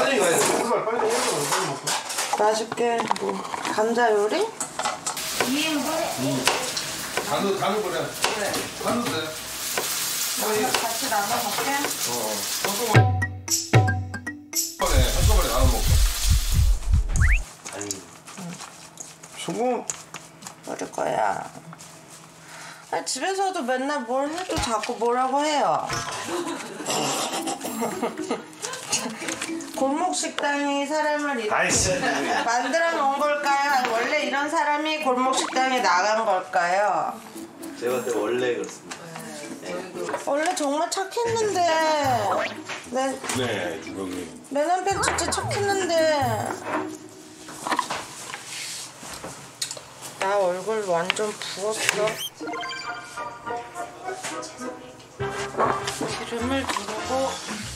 빨리 가야 돼. 빨리 빨리 먹고. 맛있게 뭐 감자 요리? 2인분? 간도 버려. 그래. 간도 돼. 같이 나눠 먹게? 한꺼번에 나눠 먹고. 아니. 소금. 버릴 거야. 아니, 집에서도 맨날 뭘 해도 자꾸 뭐라고 해요. 골목 식당이 사람을 이렇게 만들어 놓은 걸까요? 원래 이런 사람이 골목 식당에 나간 걸까요? 제가 봤을 때 원래 그렇습니다. 원래 정말 착했는데 네, 주방님. 내 남편 진짜 착했는데 나 얼굴 완전 부었어. 기름을 두르고